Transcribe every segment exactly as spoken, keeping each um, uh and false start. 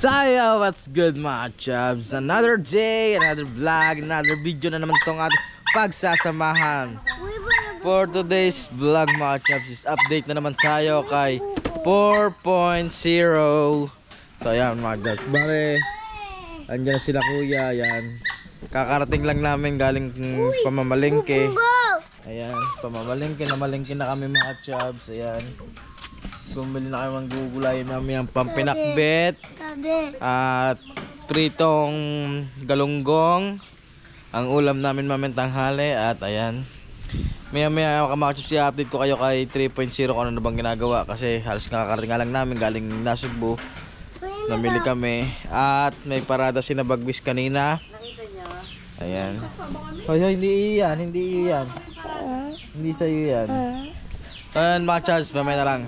So yo, what's good mga chubs? Another day, another vlog, another video na naman tong ating pagsasamahan. For today's vlog mga chubs is update na naman tayo kay four point oh. So ayan mga chubs, bale andyan na sila kuya, ayan. Kakarating lang namin galing pamamalengke. Ayan, pamamalengke na malengke na kami mga chubs, ayan. Bumili na kayo ng gugulay namin ang pampinakbet at pritong galunggong. Ang ulam namin maming tanghali at ayan. Maya maya kamakachus i-update ko kayo kay three point oh kung ano na bang ginagawa kasi halos nakakarating nga lang namin galing Nasugbu. Namili kami at may parada si na Bagbis kanina. Ayan. Hoy, hoy, hindi iyan, hindi iyan. Hindi sa'yo yan. Ayan mga chubs, mamaya na lang.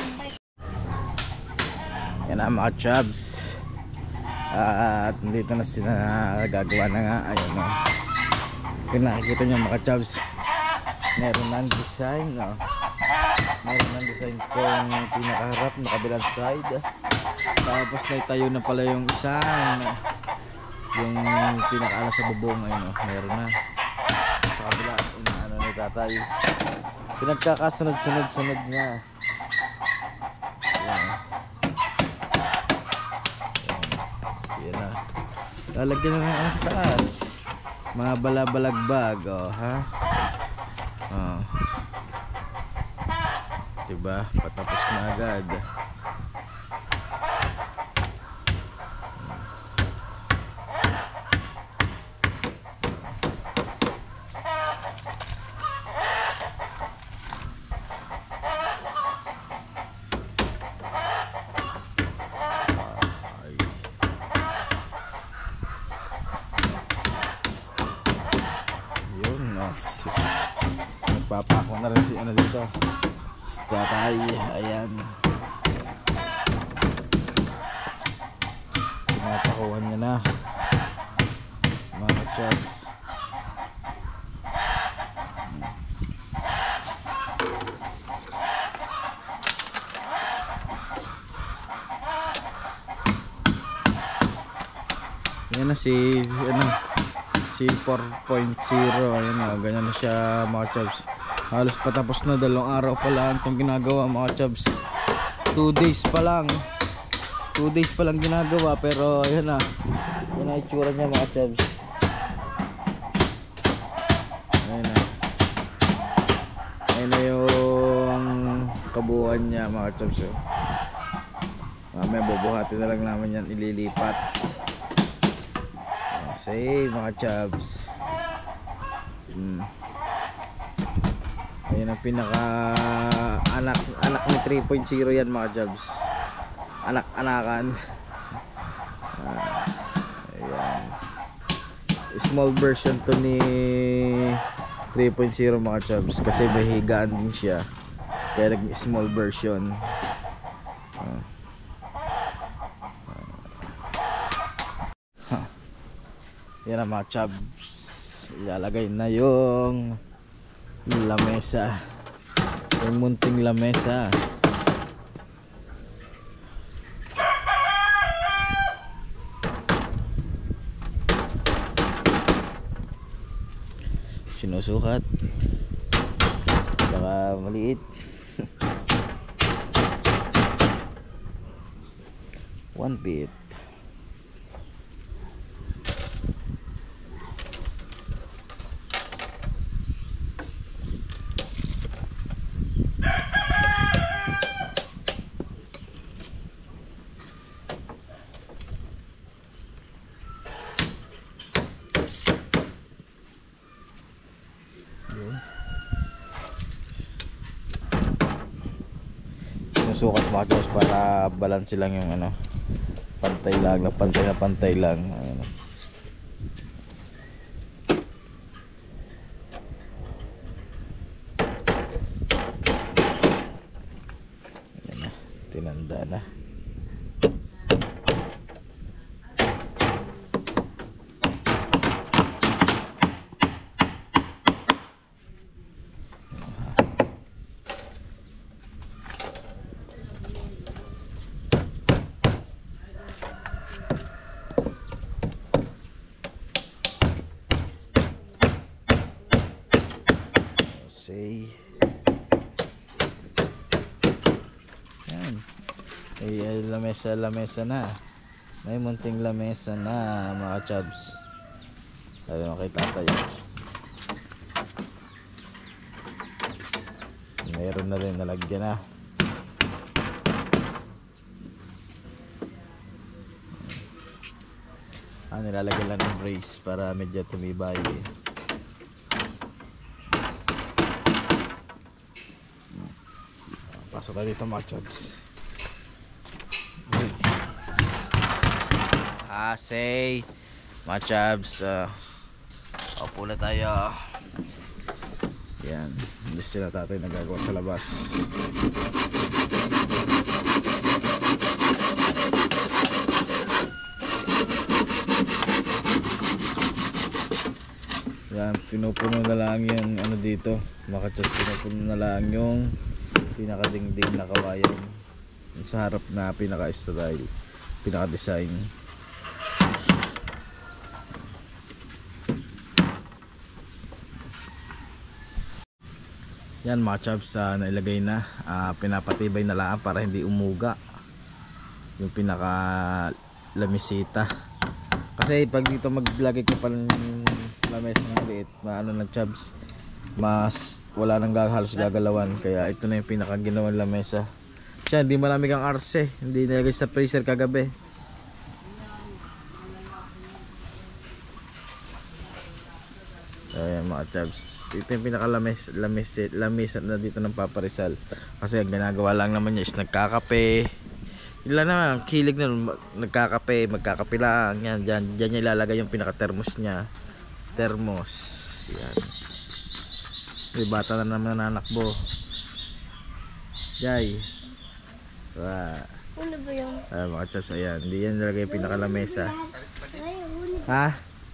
Yan na mga chubs. Uh, at dito na sila gagawa na nga. Ayun o. Kung nakikita nyo mga chubs, meron ng design o. Meron ng design kung pinakaharap na kabilang side. Tapos naitayo na pala yung isang yung pinakaala sa bubong. Ayun o, meron na sa kabila. Ano na tatay, pinagkakasunod-sunod-sunod niya. Yan. Yan na. Lalagyan na ng taas. Mga balabalagbag, oh, ha? Oh. Diba? Patapos na agad. Nagpapako na rin si ano dito, si tatay. Ayan, pinapakuhan niya na mga chubs. Yan na si ano, si four point oh. Ayan na, ganyan na siya mga chubs. Halos patapos na, dalawang araw pa lang itong ginagawa mga chubs. two days pa lang two days pa lang ginagawa, pero ayan na, yan na itsura niya mga chubs. Ayan na, ayan na yung kabuuan niya mga chubs. Mamaya bubuhatin na lang namin yan, ililipat. Say mga chubs. hmm. Ayan ang pinaka anak anak ni three point oh yan mga chubs. Anak-anakan. uh, Ayan, small version to ni three point oh mga chubs kasi may higaan din siya, kaya nag small version. uh. Yan ang mga chubs. Ilalagay na yung lamesa, yung munting lamesa. Sinusukat baka maliit. One bit. Sinusukat mga chubs para balance lang yung ano, pantay lang na pantay na pantay lang. Ayan. Ayan na, tinanda na. lamesa, lamesa na. May munting lamesa na mga chubs. Ayun, makita tayo. Meron na rin nalagyan na. Ah, nilalagyan lang ng brace para medyo tumibay. Pasok na dito mga chubs. Ah, say mga chubs, uh, opo na tayo. Yan, hindi sila tatay nagagawa sa labas. Yan, pinupuno na lang yung ano dito mga chubs, pinupuno na lang yung pinakadingding na kawayan yung sa harap na pinaka-style, pinaka-design. Yan mga chubs, uh, nailagay na, uh, pinapatibay na lang para hindi umuga yung pinaka lamisita. Kasi pag dito maglagay ka pa ng lames ng maliit, maano ng chubs, mas wala nang halos gagalawan. Kaya ito na yung pinaka ginawang lamesa. Siya, hindi malamig ang arse, hindi nilagay sa freezer kagabi. Ayan mga chubs, ito yung pinakalamis lamis, lamis na dito ng Papa Rizal. Kasi ang ginagawa lang naman niya is nagkakape. Ilan naman, kilig na nagkakape, magkakape lang. Yan, dyan, dyan niya ilalagay yung pinaka-thermos niya. Thermos. Yan. May bata na naman nanakbo. Jay. Wow. Ano ba yung? Ayan mga chubs, ayan. Hindi yan nilagay yung pinakalamesa. Ha?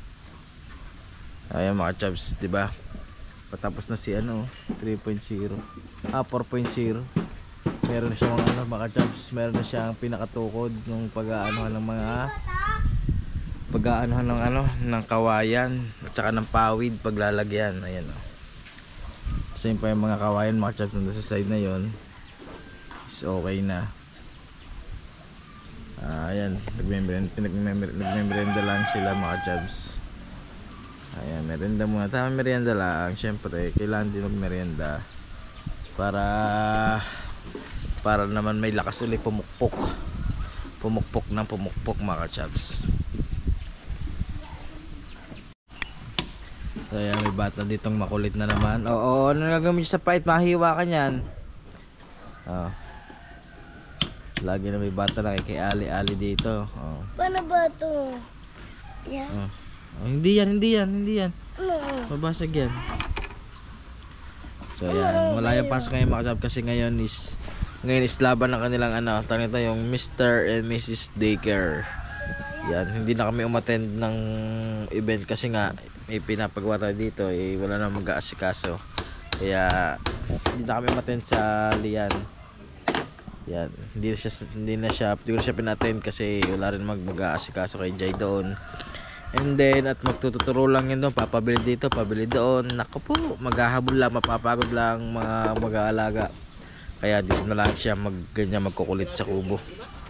Ayan mga chubs, diba? Patapos na si ano, three point oh. Ah, four point oh. Meron na siyang ano, mga chubs, meron na siyang pinakatukod nung pag-aanohan ng mga pag-aanohan ng ano, ng kawayan at saka ng pawid paglalagyan. Ayan oh. Kasi pa yung mga kawayan mga chubs nandun sa side na yon is okay na. Ah, ayan, nagme-merenda lang sila mga chubs. Ayan, merienda muna. Tama, merienda lang. Siyempre, kailangan din mag-merienda para para naman may lakas ulit pumukpok. Pumukpok ng pumukpok mga chubs. So, ayan, may bata ditong makulit na naman. Oo, ano nagagamit sa pait? Mahiwa ka niyan. Oh. Lagi na may bata na kay Ali-Ali dito. Oh. Paano ba ito? Yan. Oh. Oh, hindi yan, hindi yan, hindi yan. Ano? Mabasag yan. So yan, wala yung pasok ngayon mga chubs kasi ngayon is ngayon is laban ng kanilang ano, tawag nito yung Mister and Missus Daycare. Yan, hindi na kami umattend ng event kasi nga may pinapagawa tayo dito, eh wala na mag-aasikaso. Kaya hindi na kami umattend sa Lian. Yan, hindi na siya hindi na siya, hindi na siya pinattend kasi wala rin mag-aasikaso kay Jay doon. And then at magtuturo lang yun doon, papabili dito, pabili doon. Naku po, maghahabol lang, mapapagod lang mga mag-aalaga. Kaya dito na lang siya mag, ganyan, magkukulit sa kubo.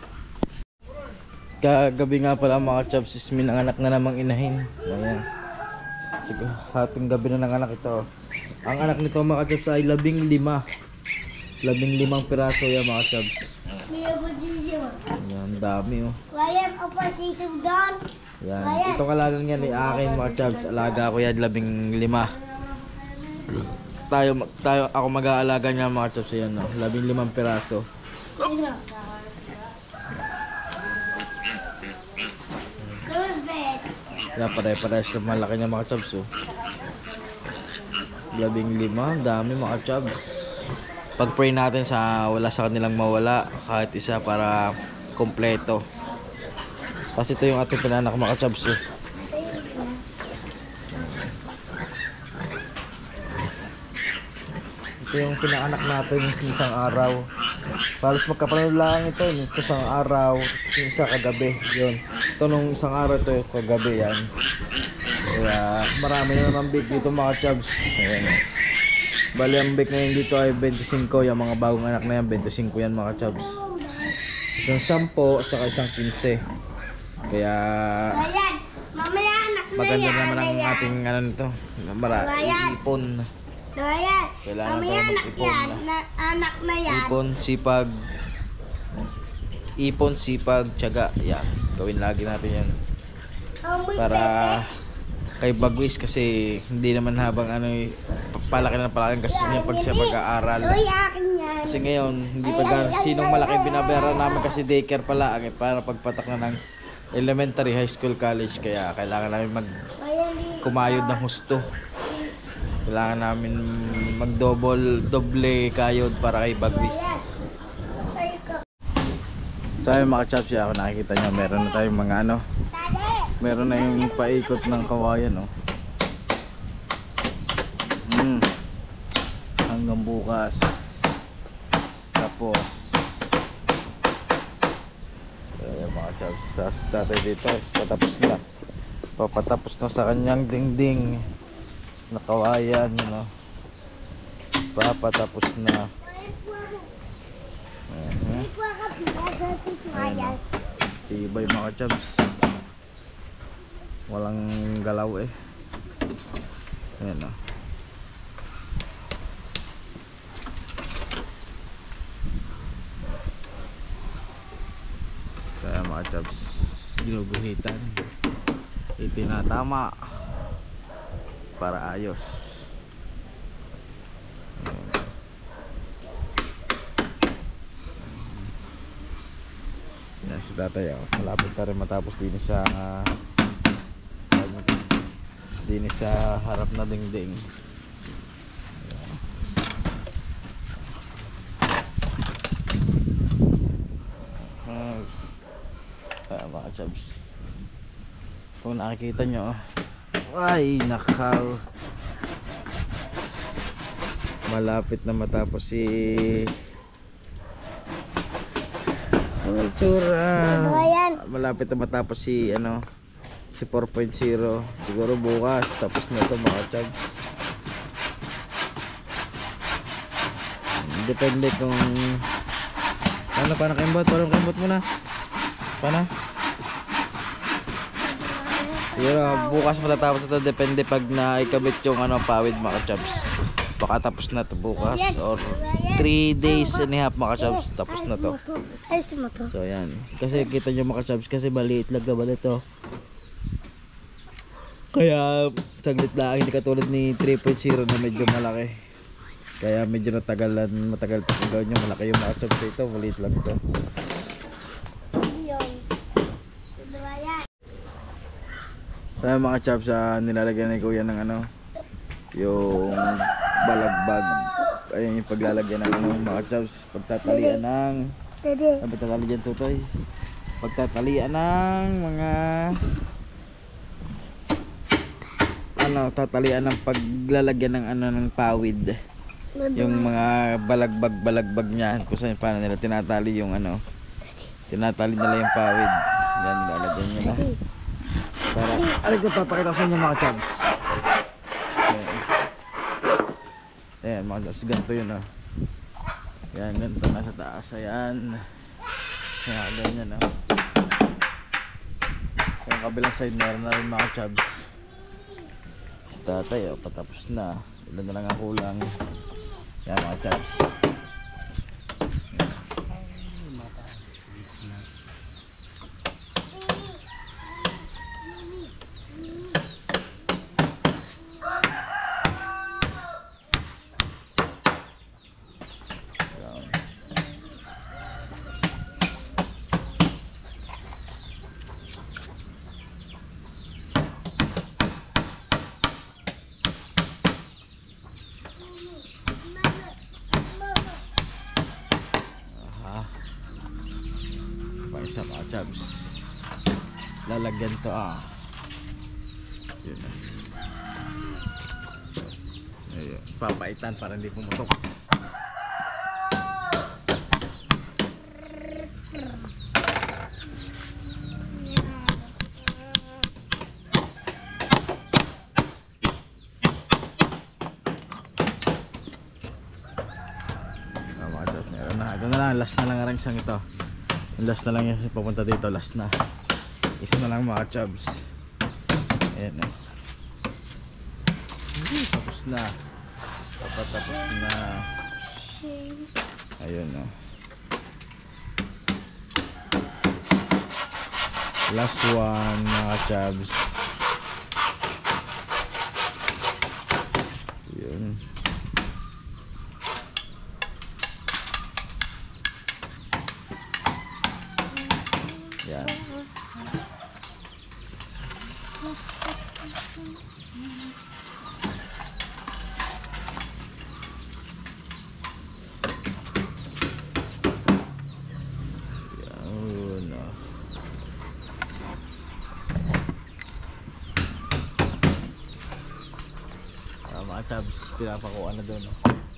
Kagabi nga pala mga chubs is minanganak na namang inahin. Ayan. Sige, hating gabi na nanganak ito. Ang anak nito mga chubs ay labing lima. Labing limang piraso yan mga chubs. Ayan, dami oh. Wayan o pa sisig doon. Yan, itong alagang yan ay akin mga chubs. Alaga ko yan labing lima. Tayo, tayo ako mag-aalaga niya mga chubs. Yan no, labing limang piraso. Yan, pare-pares yung malaki niya mga chubs oh. Labing lima, dami mga chubs. Pag-pray natin sa wala sa kanilang mawala kahit isa para kompleto. Kasi ito yung ating pinanak mga chubs eh. Ito yung pinaanak natin isang araw. Halos magkapanood lang ito, ito isang araw, yung isa kagabi, yun. Ito nung isang araw ito kagabi yan. Kaya marami na naman bake dito mga chubs. Ayan. Bali ang bake ngayon dito ay twenty-five, yung mga bagong anak na yan, twenty-five yan mga chubs. Kasi Isang sampo at saka isang kinse. Kaya Ayan. Mamaya anak na maganda yan. naman ang Ayan. ating ano nito. Mara, Ayan. ipon. Ayan. Kailangan Mamaya tayo anak mag-ipon yan. na. Na, anak na yan. Ipon, sipag. Ipon, sipag, tiyaga. Yan. Gawin lagi natin yan. Amoy Para pepe. kay Bagwis kasi hindi naman habang ano eh, palaki na palaki kasi niya pag sa pag-aaral. Uy, akin yan. Kasi ngayon, hindi pa gan sinong malaki binabayaran namin kasi daycare pala ang eh, para pagpatak na ng elementary, high school, college. Kaya kailangan namin mag Ayan, di- kumayod ng husto. Kailangan namin mag double, doble kayod para kay Bagwis. Ay, ko. Sa amin mga chaps, ako nakikita nyo, meron na tayong mga ano, Tade. meron na yung paikot ng kawayan, oh. Mm. Hanggang bukas. Tapos eh, mga chaps, sa tatay dito, patapos na. Papatapos na sa kanyang dingding na kawayan, you know. Papatapos na. Uh-huh. Ayan, tibay mga chaps. Walang galaw eh. Ayan o. Kaya mga chaps, ginuguhitan, itinatama para ayos. Yan si tatay, oh. Malapit na rin matapos din sa uh, din sa harap na dingding. Uh, uh, mga chabs, kung nakikita nyo, ay nakaw, malapit na matapos si ano tsura, malapit na matapos si ano si four point zero, siguro bukas tapos na to mga chabs. Depende kung ano, paano kaimbot, paano kaimbot muna, paano siguro bukas matatapos ito, depende pag naikabit yung ano pawid mga chabs. Baka tapos na to bukas or three days and a half mga chabs, tapos na to. So yan, kasi kita nyo mga chabs, kasi maliit lang naman ito. Kaya saglit lang, hindi katulad ni three point zero na medyo malaki. Kaya medyo natagalan, matagal pa kung gawin nyo. Malaki yung mga chabs ito, maliit lang ito. Kaya mga chabs, uh, nilalagyan ni kuya ng ano, yung balagbag. Ayun yung paglalagyan ng ano mga chabs, pagtatalian ng ano pagtatali dyan tutoy, pagtatalian ng mga ano, tatalian ng paglalagyan ng ano ng pawid, yung mga balagbag balagbag niyan, kung saan paano nila tinatali yung ano, tinatali nila yung pawid. Yan, lalagyan nyo na para, alam ko papakita ko sa inyo mga chabs. Ayan, ayan mga chabs, ganito yun oh. Yan, ganito nasa taas. Ayan, ayan, ganyan oh. Yung kabilang side meron na rin mga chabs. Si tatay oh, patapos na, ilan na lang ang kulang. Yan mga chabs. Isa mga chabs, lalagyan to ah. Yun na. Ayun, papaitan para hindi pumutok. Ah, mga chabs, meron na. Ito na lang, last na lang ang isang ito. Last na lang yan papunta dito, last na. Isa na lang mga chubs. Ayan o. Tapos na. Dapat tapos na. Ayun o. Last one mga chubs. Yun. Yan. Yun. Ah, mga tabs, pinapakuha na doon.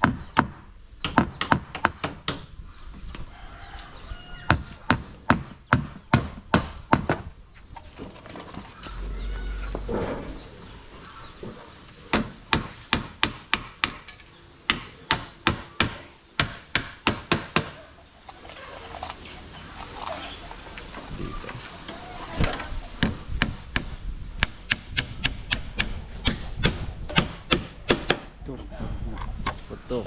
Putok.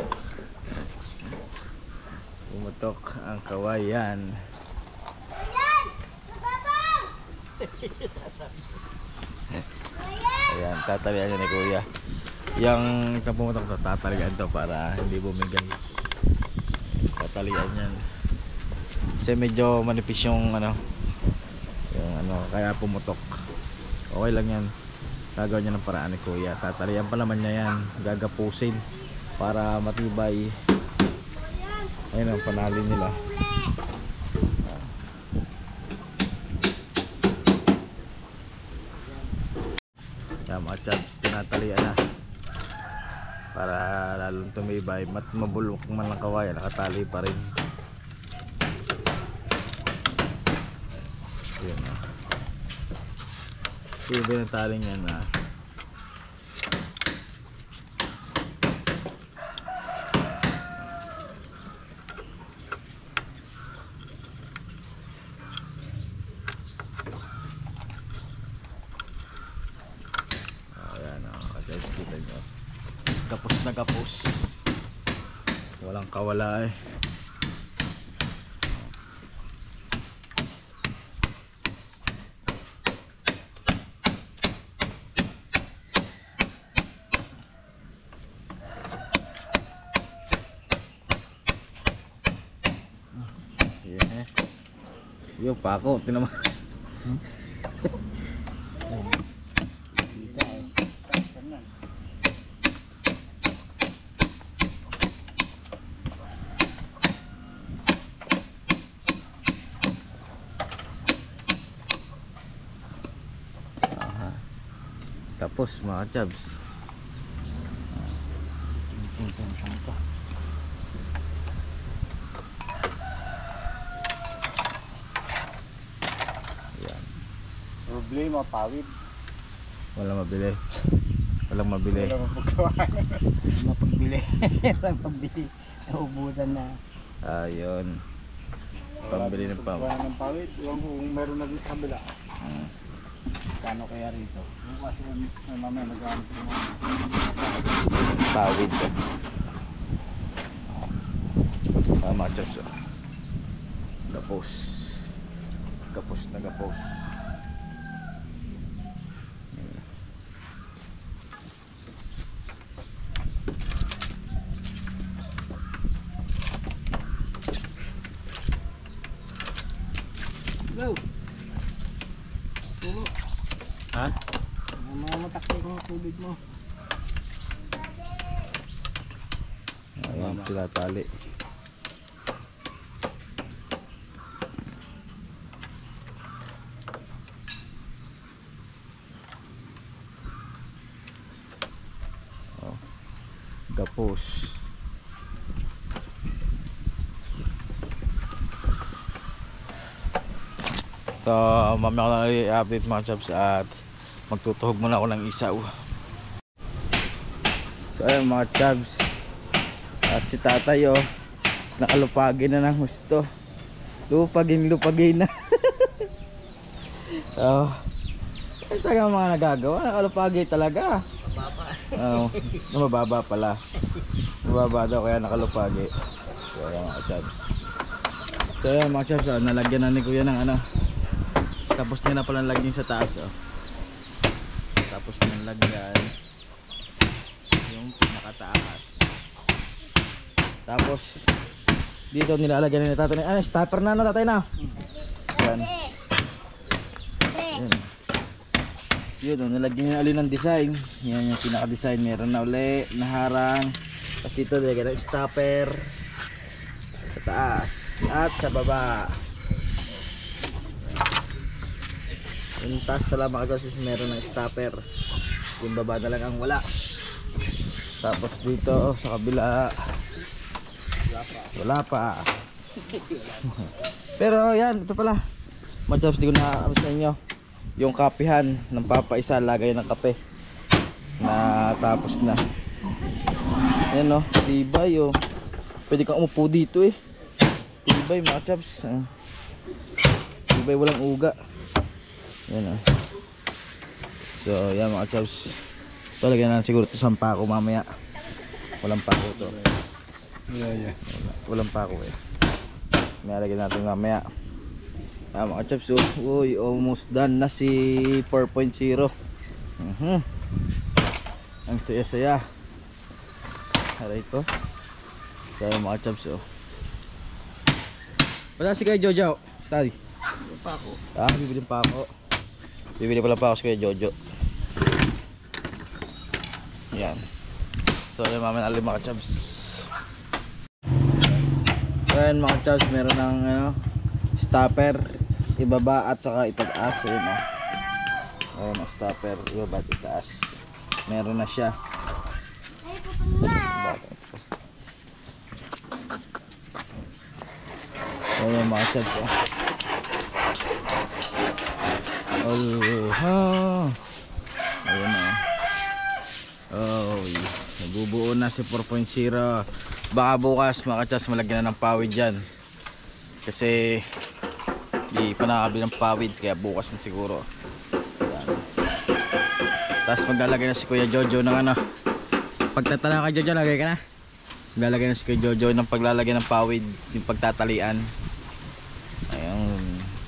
Pumutok ang kawayan. Ayan, tatalian niya ni kuya. Yung pumutok to, tatalian to para hindi bumigay. Tatalian yan. Kasi medyo manipis yung ano, yung ano, kaya pumutok. Okay lang yan. Gagawin niya ng paraan ni kuya. Tatalian pa naman niya yan. Gagapusin para matibay. Ayun ang panalin nila. Yan mga chubs, tinatalian na para lalong tumibay. Mat mabulok man lang kawayan, nakatali pa rin. Yun na. Tibay ng taling yan na. Kita nyo, kapos na kapos, walang kawala eh. Yeah. Yung pako, tinama. Hmm? Tapos mga chubs, yan. Problema, pawid. Walang mabili. Walang mabili. Walang mapagkawan. Walang mapagbili. Walang pagbili. Naubusan na. Ayun. Pambili ng pam. Wala ng pawid. Iwan ko kung meron na din sa kabila. Hmm. Kano kaya rito? Yung kasi may mamaya nag-aanap ng mga. Pawid ko. Ah, mga chubs. Oh. Gapos. Gapos na gapos. Go! Sulo. Ha? Mga matakay ng tubig mo. Ayan, sila tali. Oh. Gapos. So, mamaya ko na i-update mga chubs at magtutuhog muna ako ng isaw. So, ayun mga chubs. At si tatay oh, nakalupagin na ng husto. Lupagin, lupagin na. Oh. Ay, talaga mga nagagawa. Nakalupagi talaga. Oo. Oh, mababa pala. Mababa daw kaya nakalupagi. So, ayan mga chabs. So, ayan mga chabs. Oh, nalagyan na ni kuya ng ano. Tapos niya na pala nalagyan sa taas. Oh. Tapos niya nalagyan yung pinakataas. Tapos dito nilalagyan ni tatay. Ano, stopper na na tatay na. Yan. Yan. Yun, oh, nalagyan niya ulit ng design. Yan yung pinaka-design. Meron na uli na harang. Tapos dito nilagyan ng stopper sa taas at sa baba. Yung taas pala mga chabs meron ng stopper. Yung baba na lang ang wala. Tapos dito oh, sa kabila wala pa. Pero yan, ito pala mga chabs, di ko na ano sa inyo yung kapihan ng papaisa, lagay ng kape na tapos na. Yan o, tibay o. Pwede kang umupo dito eh. Tibay mga chabs. Tibay, walang uga. Yan o. So yan mga chabs. Ito lagyan na siguro ito sa pako mamaya. Walang pako to. Yeah, yeah. Walang pako eh. Nalagyan natin mamaya. Ah, mga chaps, oh, uy, almost done na si four point oh. Uh-huh. Ang saya-saya. Aray ko. So mga chaps, oh. Wala si Kuya Jojo. Tadi. Pako. Ah, bibili pa ako. Bibili pala pa ako si Kuya Jojo. Yan. So yan mamaya alim mga chaps. So yan mga chaps, meron ng ano, stopper ibaba at saka itaas. Ayun o. Ayun ang stopper ibaba at itaas. Meron na siya. Ayun mga chaps, oh. Oh, ha. Ayun o. Oh, nabubuo na si four point oh. Baka bukas mga chaps malagyan na ng pawid dyan. Kasi di pa nakabili ng pawid kaya bukas na siguro. Yan. Tapos maglalagay na si Kuya Jojo ng ano. Pagtatala ka Jojo, lagay ka na. Maglalagay na si Kuya Jojo ng paglalagay ng pawid, yung pagtatalian. Ayun.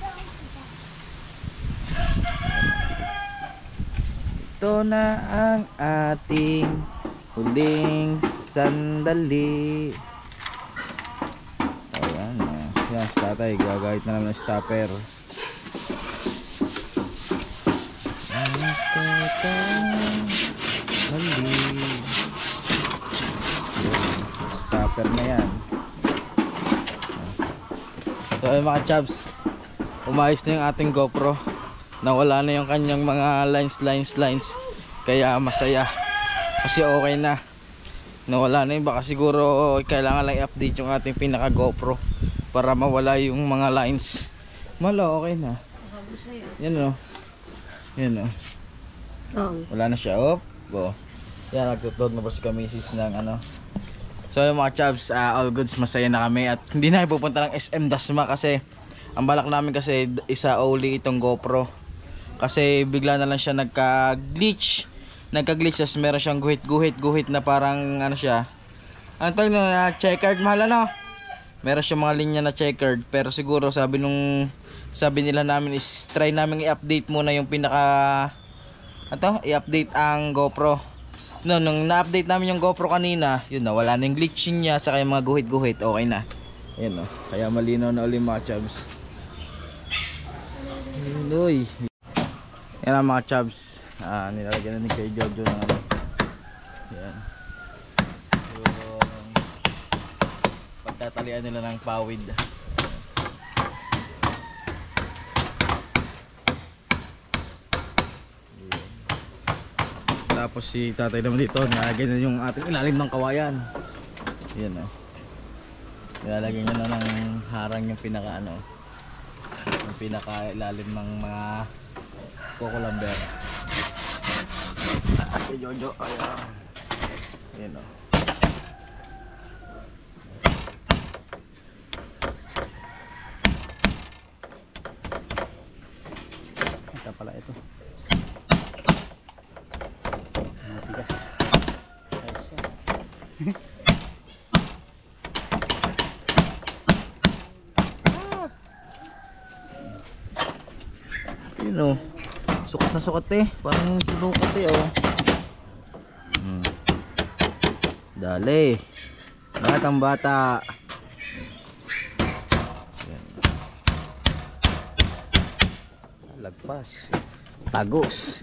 Ito na ang ating huling sandali. Yan, si tatay, gagawit na naman ng stopper. Stopper na yan. So ay mga chabs, umayos na yung ating GoPro. Nawala na yung kanyang mga lines, lines, lines. Kaya masaya. Kasi okay na. Nawala na yun, baka siguro kailangan lang i-update yung ating pinaka GoPro para mawala yung mga lines. Malo, okay na. Yan o. Yan o. Wala na siya. Op. Go. Yan, nagtutod na po si Kamisis ng ano. So yung mga chabs, uh, all goods, masaya na kami. At hindi na ipupunta ng S M Dasma kasi ang balak namin kasi isa only itong GoPro. Kasi bigla na lang siya nagka-glitch. Nagka-glitch, tapos meron siyang guhit-guhit, guhit na parang ano siya. Ano tawag na, checkered, mahal ano? Meron siyang mga linya na checkered, pero siguro sabi nung sabi nila namin is try namin i-update muna yung pinaka ano, i-update ang GoPro. No, nung na-update namin yung GoPro kanina, yun na, wala na yung glitching niya, saka yung mga guhit-guhit, okay na. Ayun no, kaya malinaw na ulit mga chabs. Uy. Yan ang mga chabs. Ah, nilalagyan na ni Kuya Jojo ng ano. Yan. Tatalian nila ng pawid. Tapos si tatay naman dito, nilagay na yung ating ilalim ng kawayan. Yan o. Nilalagay niya na ng harang yung pinaka ano, yung pinaka ilalim ng mga kukulamber. Si Jojo, ayan. Yan o. pala ito. Matigas. Ayos yan. Yun o. Sukat na sukat eh. Parang sinukot eh oh. Hmm. Dali. Batang bata. Yan. Lagpas. Tagos.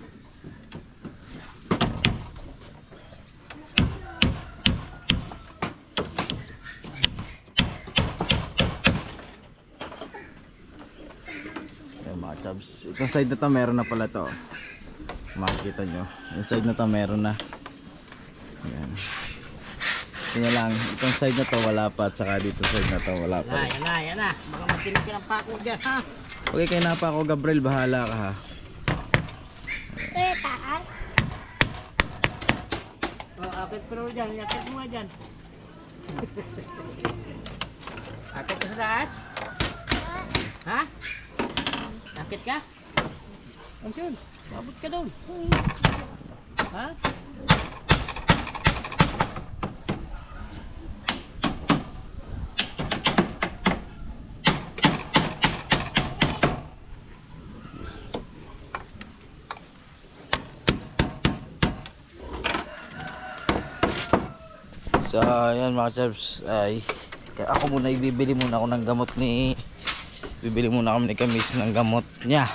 Mga chubs, itong side na to meron na pala to. Makikita nyo yung side na to meron na. Ayan. Ito na lang, itong side na to wala pa, at saka dito side na to wala pa. Yan na, yan na. Baka matinig ka ng pako dyan, ha? Okay, kayo na pa ako, Gabriel, bahala ka ha. Kaya taas. Oh, akit pero dyan, akit mo nga dyan. Akit ka sa taas? Ha? Akit ka? Ayun, mabot ka doon. Ha? So, ayan mga chubs, ay kaya ako muna ibibili muna ako ng gamot ni bibili muna kami ni Kamis ng gamot niya.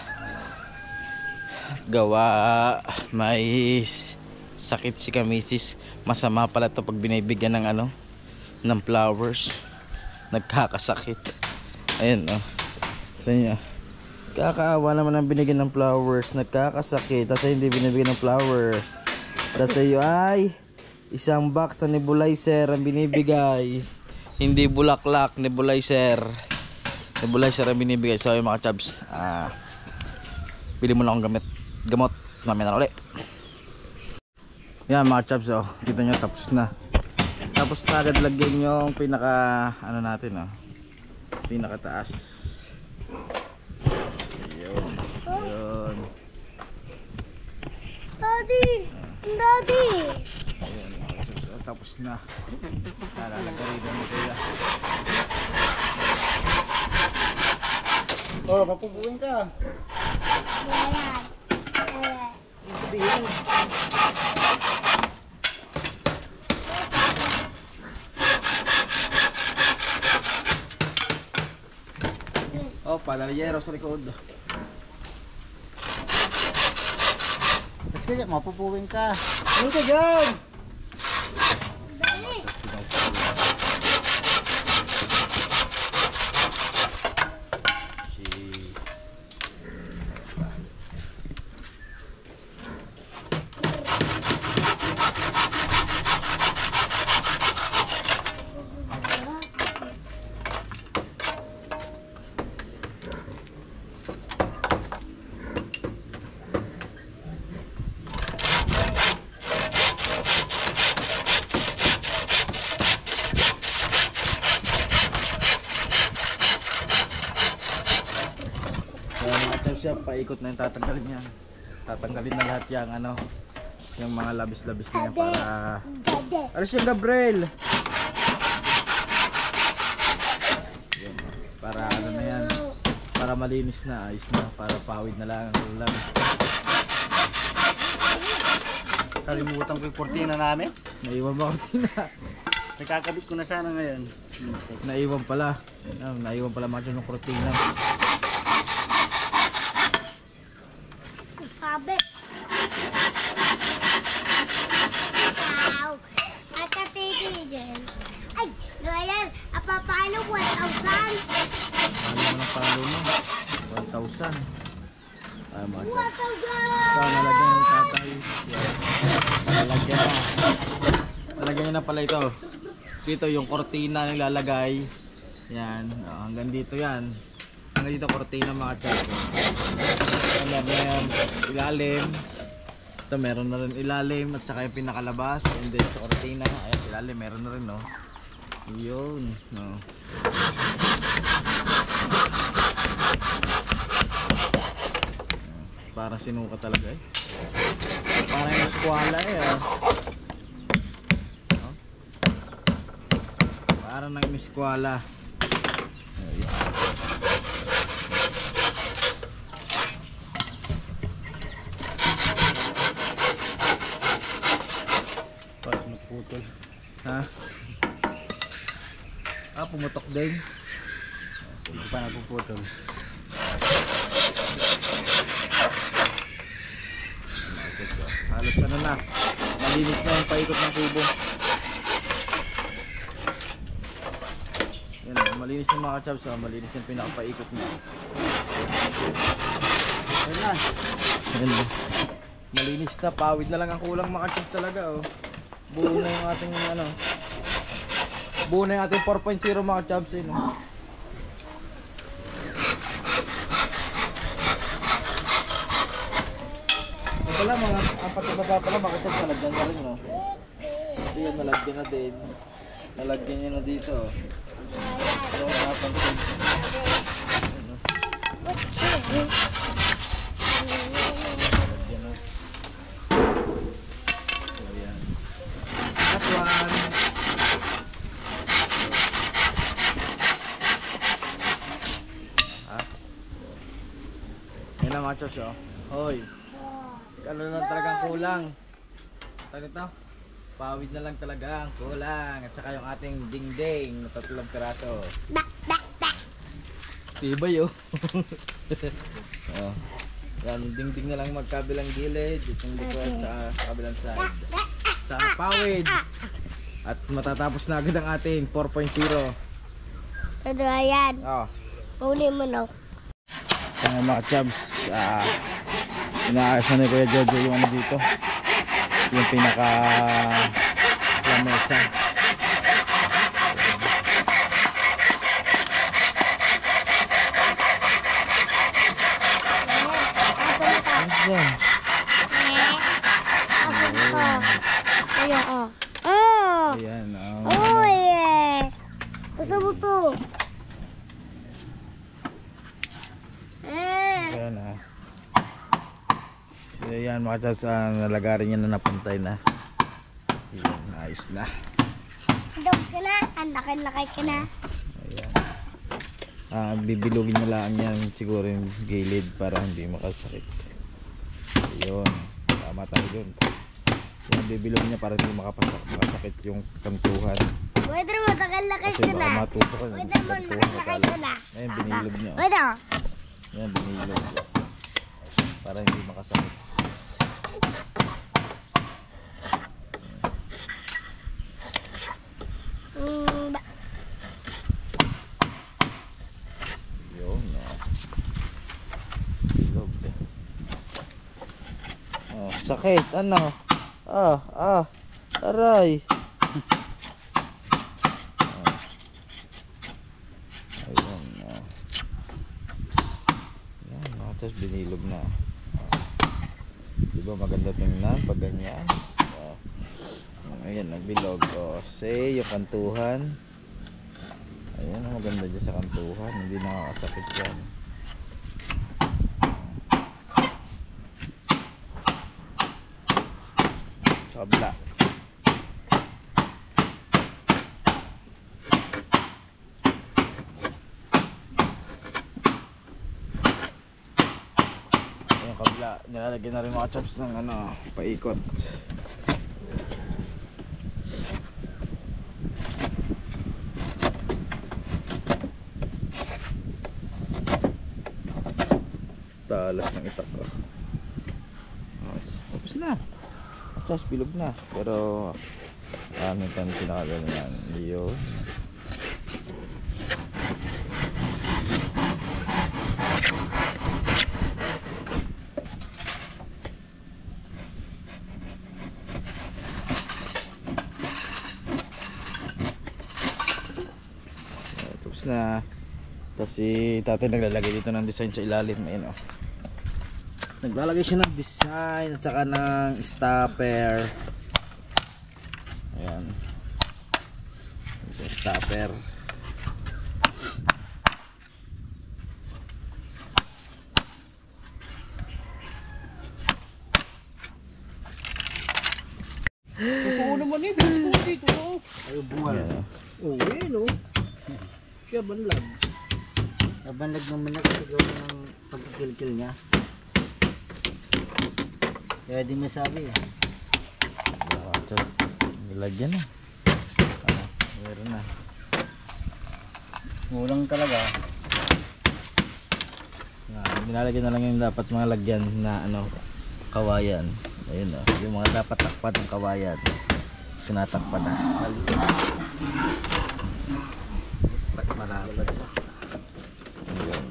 Gawa may sakit si Kamisis. Masama pala to pag binibigyan ng ano ng flowers. Nagkakasakit. Ayun oh. Tingnan niyo. Kakaawa naman ang binigyan ng flowers. Nagkakasakit. Tapos hindi binibigyan ng flowers. Tapos sa'yo ay isang box na nebulizer ang binibigay. Hindi bulaklak, nebulizer. Nebulizer ang binibigay. So yung mga chubs, ah, bili mo lang akong gamit, gamot. Mamaya na ulit. Yan mga chubs, oh, kita nyo tapos na. Tapos na agad lagyan yung pinaka ano natin, oh, pinaka taas. Yun, yun. Daddy! Daddy! Ayun, mga chubs, oh, tapos na. Nalalagay rin mo sila. Oh, mapubuin ka. Ayan. Ayan. Oh, palalyero sa likod. Tapos kaya, mapupuin ka. Ano ka dyan? Dali! Siya paikot na yung tatanggalin niya. Tatanggalin na lahat yung ano, yung mga labis-labis na yan para Daddy! alis yung Gabriel. Yan, para ano na yan, para malinis na, ayos na, para pawid na lang ang ulam. Kalimutan ko yung kurtina namin. Naiwan ba ako tina? Nakakabit ko na sana ngayon. Naiwan pala. Ah, naiwan pala mga ng kurtina. Sabi. Wow. At tatigil. Ay, Noel, apa paano one thousand? Ano mo ng palo mo? one thousand. Ay, mga chubs. one thousand! So, nalagyan yung tatay. Yan. Nalagyan na. Nalagyan niya na pala ito. Dito yung kortina na nilalagay. Yan. Oh, hanggang dito yan. Hanggang dito kortina mga chubs. Meron ilalim. Ito meron na rin ilalim. At saka yung pinakalabas. And then sa kortina. Ayan ilalim. Meron na rin no. Yun. No. parang sinuka talaga eh. Parang yung eskwala eh oh. Oh. Parang nang eskwala. Ayan. Pas nagputol. Ha? Ah, pumutok din. Hindi pa nagpuputol. Halos ano na, malinis na yung paikot ng kubo. Yan, malinis na mga ka-chubs, oh. Malinis yung pinakapaikot niya. Ayun na. Yan, oh. Malinis na, pawid na lang ang kulang mga ka-chubs talaga oh. Buo na yung ating ano, buo na yung ating four point zero mga ka-chubs eh, no? Pala mga apat na baba pala, bakit ito nalagyan na rin no? Ito yan, nalagyan na din. Nalagyan niya na dito. So, apat na din. Nalagyan na. So, yan. Last one. Ha? Yan ang mga chops oh. Hoy. Ano lang talagang kulang. Ano ito? Pawid na lang talaga ang kulang. At saka yung ating dingding na tatlong piraso. Bak, bak, bak. Tibay oh. Oh. Yan, dingding na lang magkabilang gilid. Itong likod sa kabilang side. Sa pawid. At matatapos na agad ang ating four point zero. Ito, ayan. Oh. Uli mo na. Mga mga chubs. Ah. Inaayos na ni Kuya Jojo yung ano dito, yung pinaka lamesa. Ayan. Ayan, oh. Oh! Ayan, oh. Oh, yeah! Gusto mo to? Eh! Ayan ah. Ayan mga chubs, uh, nalagarin niya na napuntay na. Ayan, ayos na. Dog ka na, andakin-lakay ka na. Ayan. Ah, bibilugin niya lang yan siguro yung gilid para hindi makasakit. Ayun, tama tayo dun. Yan, bibilugin niya para hindi makapasak, makasakit yung kantuhan. Pwede mo, takal-lakay Kasi ka na. baka matusok yung Pwede mo, kantuhan. nakal-lakay ka na. Ayan, binilog niya. Pwede mo. Yan, binilog niya. Para hindi makasakit. Mm, ba- Yun, oh. Bilog eh. Oh, sakit, ano? Ah, ah, aray. Oh. Ayun, oh. Yan, oh, tapos binilog na. Oh. Diba maganda tingnan pag ganyan? Oh. Ayan, nagbilog. Oh, say, yung kantuhan. Ayan, ang maganda dyan sa kantuhan. Hindi nakakasakit yan. Kabla. Ayan, kabla. Nilalagyan na rin mga chops ng ano, paikot. Talas ng itak ko. Oh, tapos na. Tapos bilog na. Pero aming kan pinakagano yan. Yun. Tapos na. Tapos si tatay naglalagay dito ng design sa ilalim. Ayun, oh. Naglalagay siya ng design at saka ng stopper. Ayan. Sa stopper. Oo naman eh, dito dito. Oh. Ayaw bungal. Yan. Oo, eh, no. Kaya banlag. Nabanlag naman na kasi gawa ng pagkikil-kil niya. Kaya di masabi eh. Mga chops, nilagyan na. Ah, meron na. Ngulang talaga. Ah, nilalagyan na lang yung dapat mga lagyan na ano, kawayan. Ayun oh, yung mga dapat takpan ng kawayan. Tinatakpan na. Malapad. Ayun.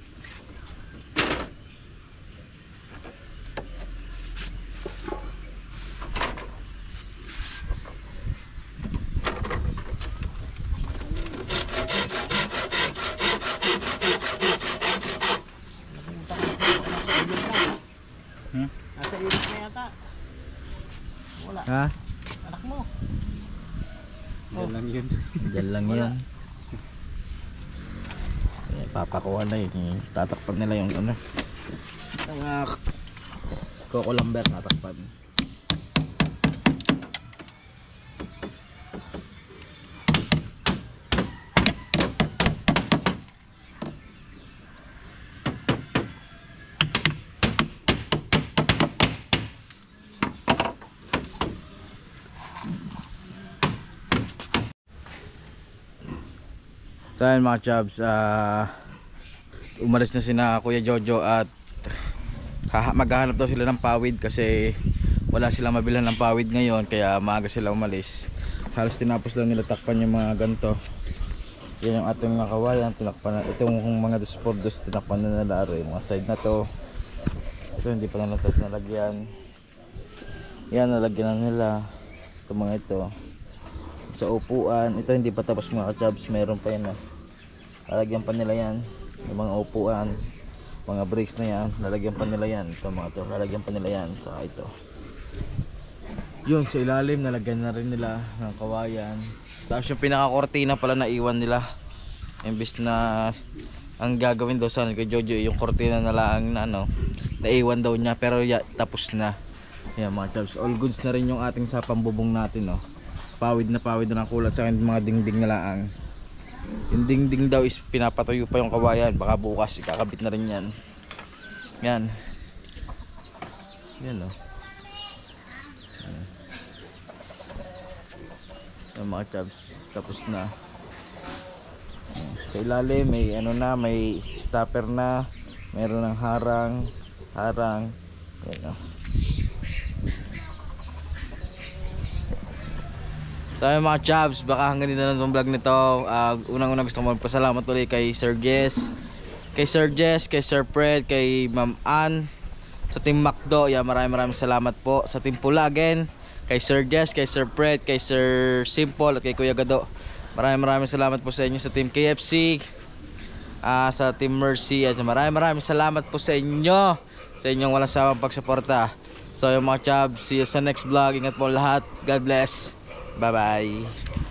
Hmm? Nasa iris na yata. Wala. Ha? Anak mo. Yan lang yun. Diyan lang yun. Eh, papakuha na yun. Tatakpan nila yung ano. Ang uh, Coco Lambert tatakpan. So ayun mga chubs, uh, umalis na sina Kuya Jojo at maghahanap daw sila ng pawid kasi wala silang mabilhan ng pawid ngayon kaya maaga sila umalis. Halos tinapos lang nila takpan yung mga ganto. Yan yung ating mga kawayan, tinakpan na. Itong mga dos por dos tinakpan na nila rin. Mga side na to. Ito hindi pa na natat nalagyan. Yan nalagyan na nila. Ito mga ito. Sa upuan, ito hindi pa tapos mga ka-chubs, meron pa yan. Lalagyan pa nila yan. Yung mga upuan, mga brakes na yan, lalagyan pa nila yan. Ito mga to, lalagyan pa nila yan. Saka ito. Yun, sa ilalim, nalagyan na rin nila ng kawayan. Tapos yung pinaka-kortina pala na iwan nila. Imbis na ang gagawin daw sana kay Jojo, yung kortina na lang na ano, naiwan daw niya pero ya, tapos na. Yan mga chubs, all goods na rin yung ating sa pambubong natin, no. Pawid na pawid na ng kulat sa akin, mga dingding na laang. Yung dingding daw is pinapatuyo pa yung kawayan, baka bukas ikakabit na rin yan. Yan. Yan, no. Yung mga chubs, tapos na. Sa ilalim may ano na, may stopper na, meron ng harang, harang. Yan, no. So ayun mga chubs, baka hanggang dito na itong vlog nito. uh, Unang-unang gusto ko magpasalamat ulit kay Sir Jess, Kay Sir Jess, kay Sir Fred, kay Ma'am Ann, sa Team Macdo. Yeah, maraming maraming salamat po. Sa Team Pula again, kay Sir Jess, kay Sir Fred, kay Sir Simple at kay Kuya Gado. Maraming maraming salamat po sa inyo. Sa Team K F C, uh, sa Team Mercy, at maraming maraming salamat po sa inyo, sa inyong walang sawang pagsuporta. So yung mga chubs, see you sa next vlog. Ingat po lahat. God bless. Bye bye.